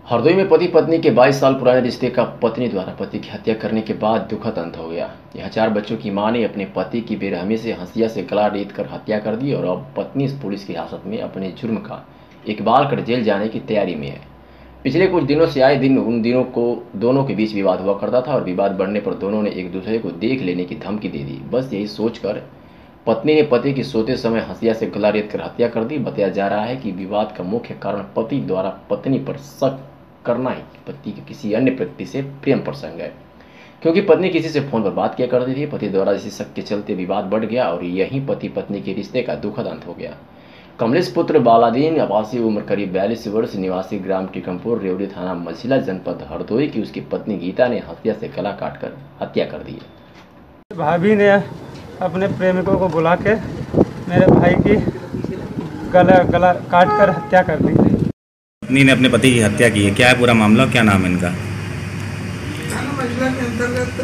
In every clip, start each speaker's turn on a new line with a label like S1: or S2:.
S1: हरदोई में पति पत्नी के 22 साल पुराने रिश्ते का पत्नी द्वारा पति की हत्या करने के बाद दुखद अंत हो गया। यह 4 बच्चों की मां ने अपने पति की बेरहमी से हंसिया से गला रेत कर हत्या कर दी और अब पत्नी पुलिस की हिरासत में अपने जुर्म का इकबाल कर जेल जाने की तैयारी में है। पिछले कुछ दिनों से आए दिन उन दिनों को दोनों के बीच विवाद हुआ करता था और विवाद बढ़ने पर दोनों ने एक दूसरे को देख लेने की धमकी दे दी। बस यही सोचकर पत्नी ने पति की सोते समय हंसिया से गला रेत कर हत्या कर दी। बताया जा रहा है कि विवाद का मुख्य कारण पति द्वारा पत्नी पर शक करना ही पति के किसी अन्य व्यक्ति से प्रेम प्रसंग है, क्योंकि पत्नी किसी से फोन पर बात किया करती थी। पति द्वारा इसी शक के चलते विवाद बढ़ गया और यहीं पति पत्नी के रिश्ते का दुखद अंत हो गया। कमलेश पुत्र बालादीन आवासीय उम्र करीब 42 वर्ष निवासी ग्राम टिकमपुर रेवड़ी थाना मछिला जनपद हरदोई की उसकी पत्नी गीता ने हत्या से गला काटकर हत्या कर दी।
S2: भाभी ने अपने प्रेमिकों को बुला के मेरे भाई की गला काट कर हत्या कर दी।
S3: पत्नी ने अपने पति की हत्या की है, क्या है पूरा मामला, क्या नाम है इनका?
S4: थाना मछिला के अंतर्गत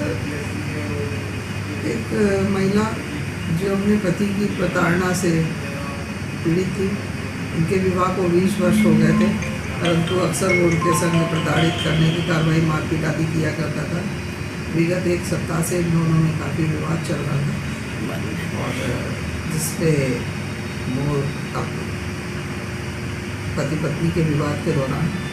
S4: एक महिला जो अपने पति की प्रताड़ना से पीड़ित थी, उनके विवाह को 20 वर्ष हो गए थे, परंतु अक्सर वो उनके संग प्रताड़ित करने की कार्रवाई मारपीट आदि किया करता था। विगत एक सप्ताह से इन दोनों में काफ़ी विवाद चल रहा था और जिसपे वो पति पत्नी के विवाद के दौरान